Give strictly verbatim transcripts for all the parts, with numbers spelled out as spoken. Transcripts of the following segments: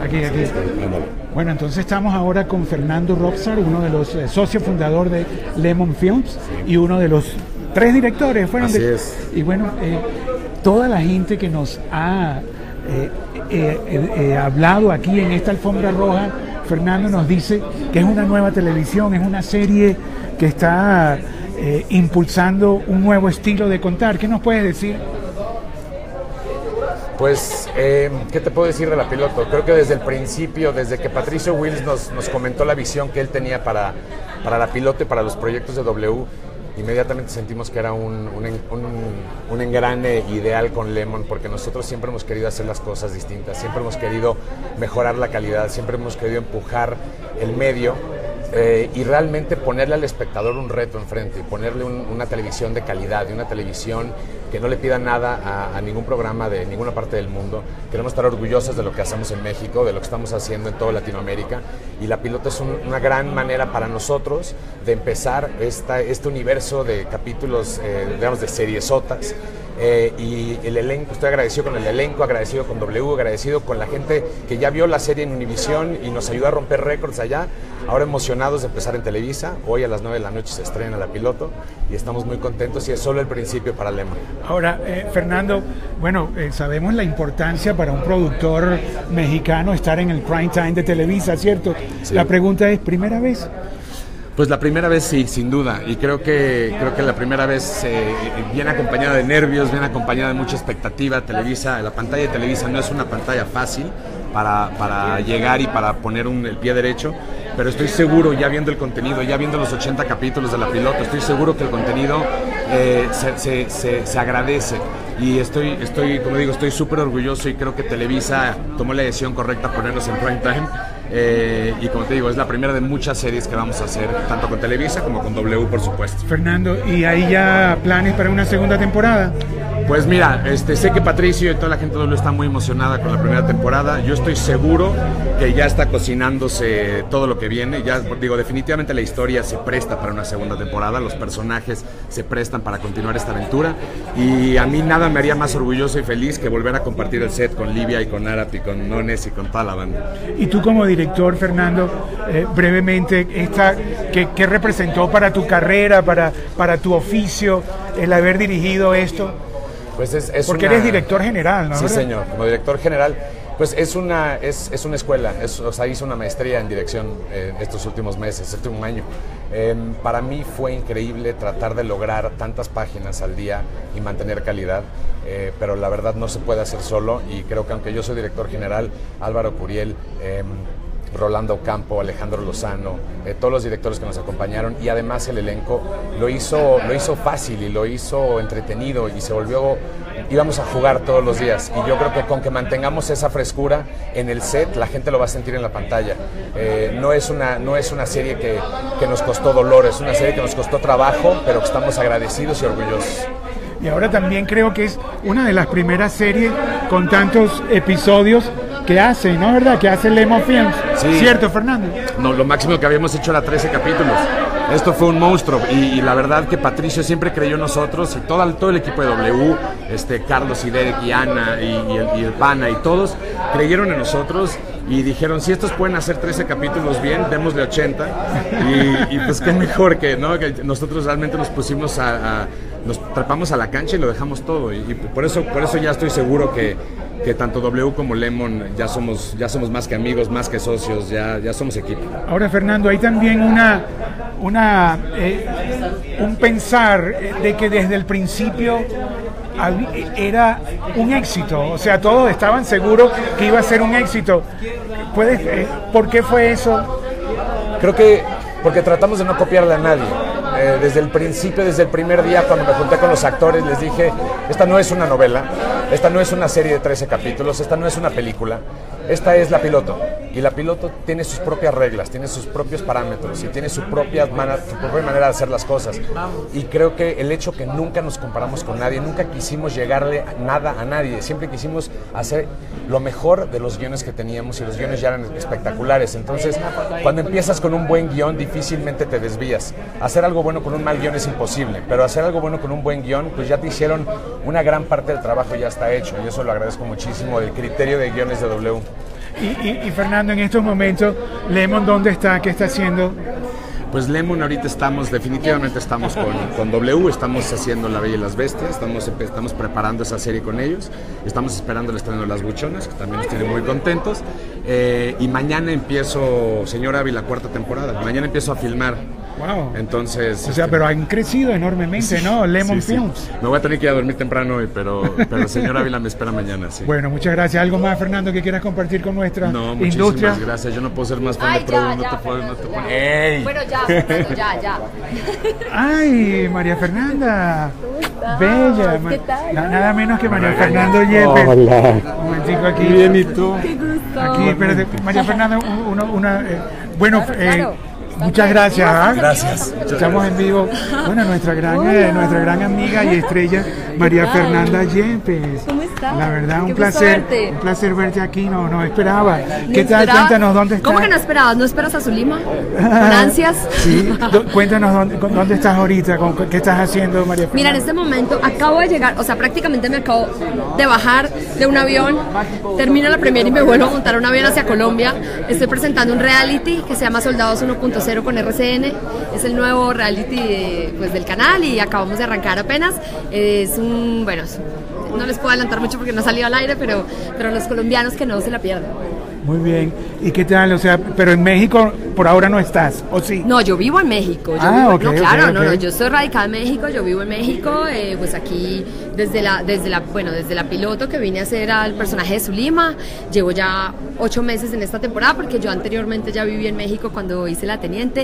Aquí, aquí. Bueno, entonces estamos ahora con Fernando Robsar, uno de los eh, socios fundadores de Lemon Films y uno de los tres directores. Fueron Así de, es. Y bueno, eh, toda la gente que nos ha eh, eh, eh, eh, hablado aquí en esta alfombra roja, Fernando nos dice que es una nueva televisión, es una serie que está eh, impulsando un nuevo estilo de contar. ¿Qué nos puedes decir? Pues, eh, ¿qué te puedo decir de la piloto? Creo que desde el principio, desde que Patricio Wills nos, nos comentó la visión que él tenía para, para la piloto y para los proyectos de W, inmediatamente sentimos que era un, un, un, un engrane ideal con Lemon, porque nosotros siempre hemos querido hacer las cosas distintas, siempre hemos querido mejorar la calidad, siempre hemos querido empujar el medio eh, y realmente ponerle al espectador un reto enfrente y ponerle un, una televisión de calidad y una televisión que no le pida nada a, a ningún programa de ninguna parte del mundo. Queremos estar orgullosos de lo que hacemos en México, de lo que estamos haciendo en toda Latinoamérica, y la piloto es un, una gran manera para nosotros de empezar esta, este universo de capítulos, eh, digamos, de seriesotas. Eh, y el elenco, estoy agradecido con el elenco, agradecido con W, agradecido con la gente que ya vio la serie en Univisión y nos ayudó a romper récords allá. Ahora emocionados de empezar en Televisa. Hoy a las nueve de la noche se estrena la piloto y estamos muy contentos, y es solo el principio para Lemon. Ahora, eh, Fernando, bueno, eh, sabemos la importancia para un productor mexicano estar en el prime time de Televisa, ¿cierto? Sí. La pregunta es, ¿primera vez? Pues la primera vez sí, sin duda, y creo que creo que la primera vez eh, viene acompañada de nervios, viene acompañada de mucha expectativa. Televisa, la pantalla de Televisa no es una pantalla fácil para, para llegar y para poner un, el pie derecho, pero estoy seguro, ya viendo el contenido, ya viendo los ochenta capítulos de la piloto, estoy seguro que el contenido eh, se, se, se, se agradece. Y estoy, estoy, como digo, estoy súper orgulloso, y creo que Televisa tomó la decisión correcta ponernos en prime time. Eh, y como te digo, es la primera de muchas series que vamos a hacer, tanto con Televisa como con W, por supuesto. Fernando, ¿y hay ya planes para una segunda temporada? Pues mira, este, sé que Patricio y toda la gente de W está muy emocionada con la primera temporada. Yo estoy seguro que ya está cocinándose todo lo que viene. Ya digo, definitivamente la historia se presta para una segunda temporada, los personajes se prestan para continuar esta aventura, y a mí nada me haría más orgulloso y feliz que volver a compartir el set con Livia y con Arap y con Nones y con toda la banda. Y tú como director, Fernando, eh, brevemente, esta, ¿qué, ¿qué representó para tu carrera, para, para tu oficio, el haber dirigido esto? Pues es, es Porque una... eres director general, ¿no? Sí, ¿verdad? señor, como director general, pues es una, es, es una escuela, es, o sea, hice una maestría en dirección eh, estos últimos meses, este un año. Eh, para mí fue increíble tratar de lograr tantas páginas al día y mantener calidad, eh, pero la verdad no se puede hacer solo, y creo que aunque yo soy director general, Álvaro Curiel, eh, Rolando Campo, Alejandro Lozano, eh, todos los directores que nos acompañaron, y además el elenco lo hizo, lo hizo fácil y lo hizo entretenido, y se volvió, íbamos a jugar todos los días, y yo creo que con que mantengamos esa frescura en el set, la gente lo va a sentir en la pantalla. Eh, no es una, no es una serie que, que nos costó dolor, es una serie que nos costó trabajo, pero que estamos agradecidos y orgullosos. Y ahora también creo que es una de las primeras series con tantos episodios que hace, ¿no? ¿Verdad? Que hace Lemon Films. Sí. ¿Cierto, Fernando? No, lo máximo que habíamos hecho era trece capítulos. Esto fue un monstruo, y, y la verdad que Patricio siempre creyó en nosotros, y todo el, todo el equipo de W, este, Carlos y Derek y Ana y, y, el, y el Pana y todos creyeron en nosotros y dijeron, si estos pueden hacer trece capítulos bien, démosle ochenta, y, y pues qué mejor que, ¿no? Que nosotros realmente nos pusimos a, a nos trepamos a la cancha y lo dejamos todo, y, y por eso por eso ya estoy seguro que, que tanto W como Lemon ya somos ya somos más que amigos, más que socios, ya, ya somos equipo. Ahora, Fernando, hay también una, una eh, un pensar de que desde el principio era un éxito, o sea, todos estaban seguros que iba a ser un éxito. ¿Puedes, eh, ¿Por qué fue eso? Creo que porque tratamos de no copiarle a nadie. Eh, desde el principio, desde el primer día, cuando me junté con los actores, les dije, esta no es una novela, esta no es una serie de trece capítulos, esta no es una película, esta es la piloto. Y la piloto tiene sus propias reglas, tiene sus propios parámetros y tiene su propia, man- su propia manera de hacer las cosas. Y creo que el hecho que nunca nos comparamos con nadie, nunca quisimos llegarle nada a nadie, siempre quisimos hacer lo mejor de los guiones que teníamos, y los guiones ya eran espectaculares. Entonces, cuando empiezas con un buen guión, difícilmente te desvías. Hacer algo bueno con un mal guión es imposible, pero hacer algo bueno con un buen guión, pues ya te hicieron una gran parte del trabajo, ya está hecho, y eso lo agradezco muchísimo del criterio de guiones de W. Y, y, y Fernando, en estos momentos, Lemon, ¿dónde está? ¿Qué está haciendo? Pues Lemon ahorita estamos, definitivamente estamos con, con W, estamos haciendo La Bella y las Bestias, estamos, estamos preparando esa serie con ellos, estamos esperando el estreno de Las Buchonas, que también nos tiene muy contentos, eh, y mañana empiezo, Señor Ávila, cuarta temporada, mañana empiezo a filmar. Wow. Entonces, o sea, este, pero han crecido enormemente, sí, ¿no? Lemon sí, Films. Sí. Me voy a tener que ir a dormir temprano hoy, pero, pero el señor Ávila me espera mañana, sí. Bueno, muchas gracias. ¿Algo más, Fernando, que quieras compartir con nuestra no, industria? No, gracias. Yo no puedo ser más fan Ay, de Produ, ya, no ya, te puedo, no te puedo. ¡Ey! Bueno, ya, Fernando, ya, ya. Ay, María Fernanda. ¿Cómo estás? Bella. ¿Qué tal? Na, nada menos que María Fernanda Yepes. Hola. Un momentico aquí. Bien, ¿y tú? Qué gusto. Aquí, espérate. María Fernanda, una... una eh, bueno, Claro, eh, claro. muchas gracias. ¿Ah? Gracias. Estamos en vivo. Bueno, nuestra gran, eh, nuestra gran amiga y estrella, María tal? Fernanda Yepes. ¿Cómo estás? La verdad, Qué un gusto placer, verte. un placer verte aquí. No, no esperaba. ¿No ¿Qué tal? esperabas? Cuéntanos dónde estás. ¿Cómo que no esperabas? ¿No esperas a Zulima? ¿Con ansias? Sí. Do- Cuéntanos dónde, con- dónde estás ahorita, con- qué estás haciendo, María Fernanda. Mira, en este momento acabo de llegar, o sea, prácticamente me acabo de bajar de un avión, termino la premiere y me vuelvo a montar un avión hacia Colombia. Estoy presentando un reality que se llama Soldados uno punto cero con R C N. Es el nuevo reality de, pues, del canal y acabamos de arrancar apenas. Es un, bueno, es- no les puedo adelantar mucho porque no ha salido al aire, pero, pero los colombianos que no se la pierdan. Muy bien. ¿Y qué tal? O sea, pero en México por ahora no estás, ¿o sí? No, yo vivo en México. Yo Ah, vivo, ok, no, ok, claro, ok. no, no, yo estoy radicada en México, yo vivo en México, eh, pues aquí desde la, desde la, bueno, desde la piloto que vine a hacer al personaje de Zulima, llevo ya ocho meses en esta temporada porque yo anteriormente ya viví en México cuando hice La Teniente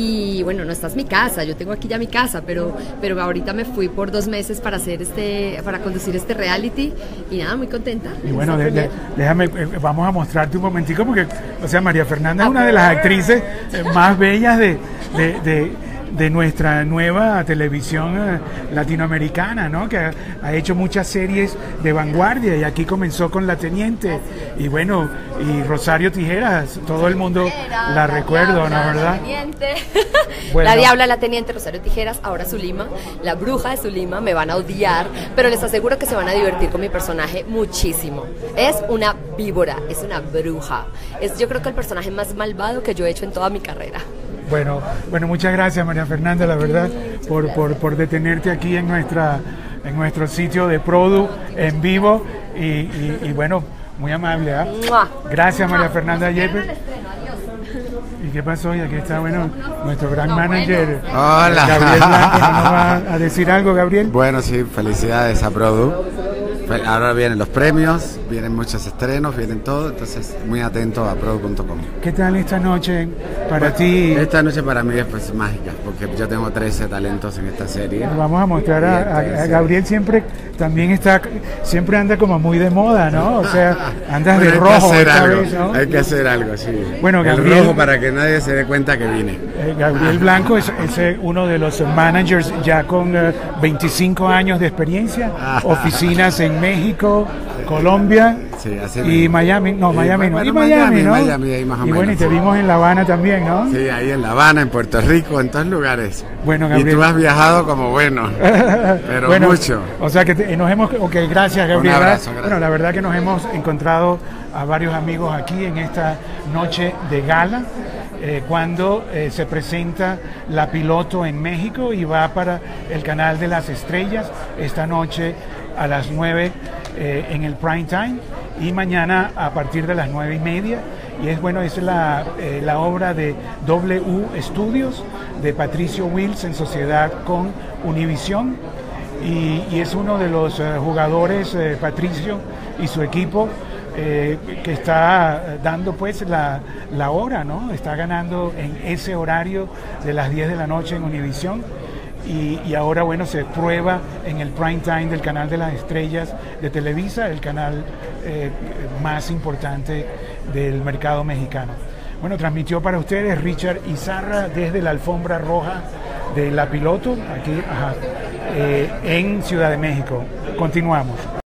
y bueno, no esta es mi casa, yo tengo aquí ya mi casa, pero, pero ahorita me fui por dos meses para hacer este, para conducir este reality y nada, muy contenta. Y bueno, Esta de- de- premiere. déjame, eh, vamos a mostrarte un momentico porque, o sea, María Fernanda es una de las actrices eh, más bellas de, de, de- de nuestra nueva televisión eh, latinoamericana, ¿no? Que ha, ha hecho muchas series de vanguardia y aquí comenzó con La Teniente y bueno, y Rosario Tijeras, todo el mundo Era la recuerdo, ¿no? Diabla, ¿Verdad? La Teniente. Bueno. La Diabla, la Teniente, Rosario Tijeras, ahora Zulima, la bruja de Zulima, me van a odiar, pero les aseguro que se van a divertir con mi personaje muchísimo. Es una víbora, es una bruja. Es yo creo que el personaje más malvado que yo he hecho en toda mi carrera. Bueno, bueno, muchas gracias María Fernanda, la verdad, por, por, por detenerte aquí en nuestra en nuestro sitio de Produ en vivo y, y, y bueno, muy amable. ¿Ah? ¡Mua! Gracias María ¡Mua! Fernanda Nos vemos Yepes. en el estreno, adiós. ¿Y qué pasó? Y aquí está, bueno, nuestro gran No, manager, bueno. Hola. Gabriel Blanco, ¿no nos va a decir algo, Gabriel? Bueno, sí, felicidades a Produ. Fe- Ahora vienen los premios, vienen muchos estrenos, vienen todo, entonces muy atento a produ punto com. ¿Qué tal esta noche para ti? Esta noche para mí es pues mágica, porque yo tengo trece talentos en esta serie. Vamos a mostrar a, a- a Entonces, Gabriel, siempre también está, siempre anda como muy de moda, ¿no? O sea, andas bueno, de hay que rojo hacer esta algo, vez, ¿no? hay que hacer algo, sí. Bueno, el Gabriel- rojo para que nadie se dé cuenta que vine. Eh, Gabriel Blanco es, es, eh, uno de los managers ya con eh, veinticinco años de experiencia, Ah. oficinas en México, Colombia Sí, así y mismo. Miami, no, Y, Miami no, bueno, y Miami, Miami, ¿no? Miami, ahí más o y bueno, y menos, te sí. vimos en La Habana también, ¿no? Sí, ahí en La Habana, en Puerto Rico, en todos lugares. Bueno, y Gabriel. tú has viajado como bueno, pero Bueno, mucho. O sea que te- nos hemos, ok, gracias Gabriel. abrazo, gracias. Bueno, la verdad que nos hemos encontrado a varios amigos aquí en esta noche de gala, eh, cuando eh, se presenta la piloto en México y va para el canal de las estrellas esta noche a las nueve eh, en el prime time y mañana a partir de las nueve y media. Y es bueno, es la, eh, la obra de W Studios de Patricio Wills en sociedad con Univision y, y es uno de los eh, jugadores, eh, Patricio y su equipo, eh, que está dando pues la, la hora, ¿no? Está ganando en ese horario de las diez de la noche en Univision. Y, y ahora, bueno, se prueba en el prime time del canal de las estrellas de Televisa, el canal eh, más importante del mercado mexicano. Bueno, transmitió para ustedes Richard Izarra desde la alfombra roja de La Piloto, aquí ajá, eh, en Ciudad de México. Continuamos.